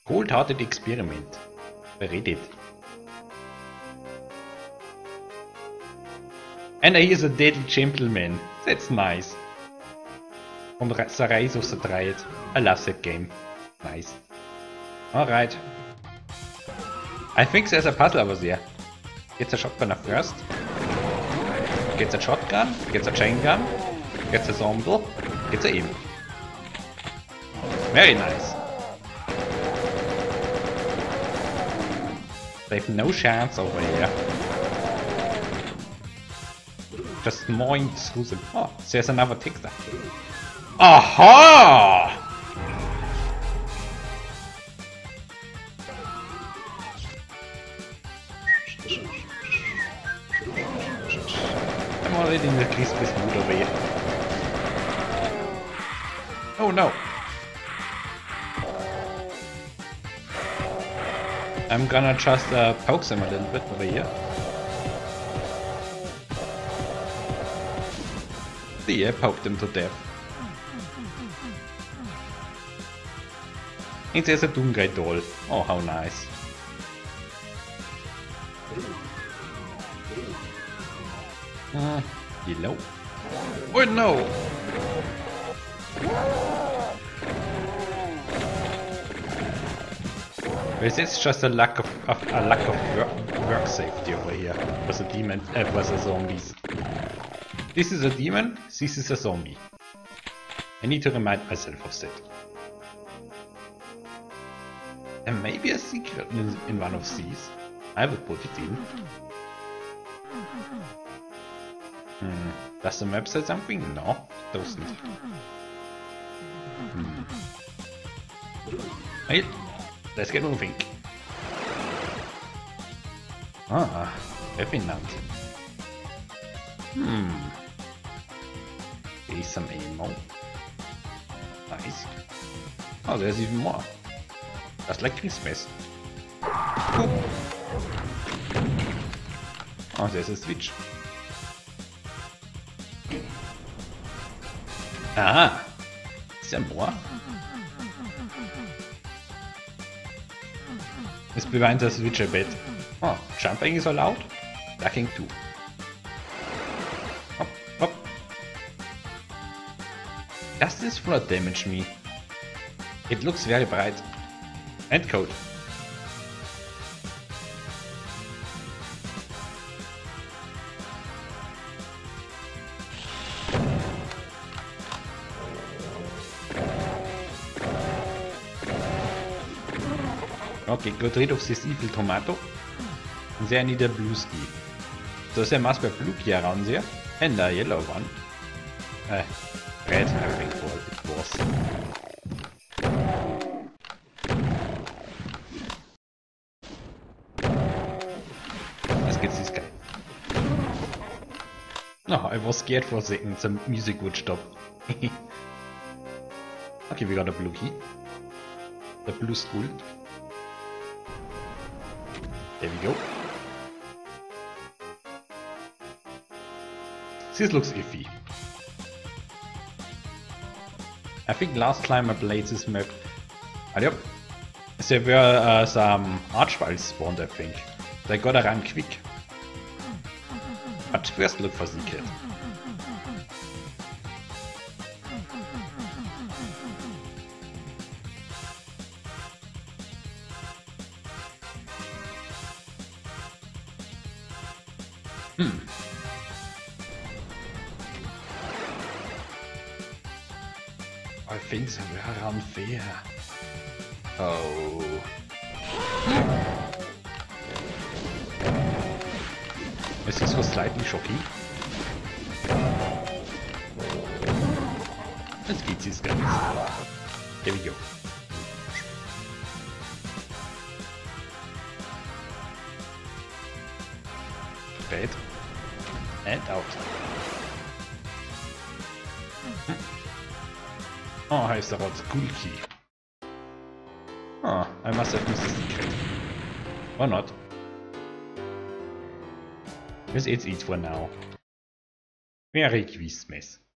Cold-hearted experiment. Reddit. And he's a deadly gentleman. That's nice. From the Rise of the Triad. I love that game. Nice. Alright. I think there's a puzzle over there. Gets a shotgunner first. Gets a shotgun. Gets a chain gun. Gets a zombie. Gets a aim. Very nice. They have no chance over here. Just mowing through them. Oh, there's another ticker. Aha! I'm already in the Christmas mood over here. Oh no! I'm gonna just poke them a little bit over here. See, I poked them to death. And there's a Doomguy doll. Oh, how nice. Yellow. Oh no! This is just a lack of work safety over here for the demon, for the zombies. This is a demon. This is a zombie. I need to remind myself of that. And maybe a secret in one of these. I will put it in. Does the map say something? No, it doesn't. Right, let's get moving. Ah, Revenant. Here's some ammo. Nice. Oh, there's even more. Just like Christmas. Oh, there's a switch. Ah! Is there more? It's behind the switch a bit. Oh, jumping is allowed? Ducking too. Hop, hop. Does this flood damage me? It looks very bright. And cold. Okay, got rid of this evil tomato. And there I need a blue ski. So there must be a blue key around there. And a yellow one. Red, I think it was. Let's get this guy. No, I was scared for a second the music would stop. Okay, we got a blue key. The blue school. There we go. This looks iffy. I think last time I played this map, yep, there were some archviles spawned, I think. They gotta run quick. But first look for secret. I think they were unfair. Oh. Is this was slightly shocking? Let's get these guys. There we go. Dead. And out. Oh, heißt aber cool key. Oh, I must have missed the secret. Or not. It's it for now. Merry Christmas.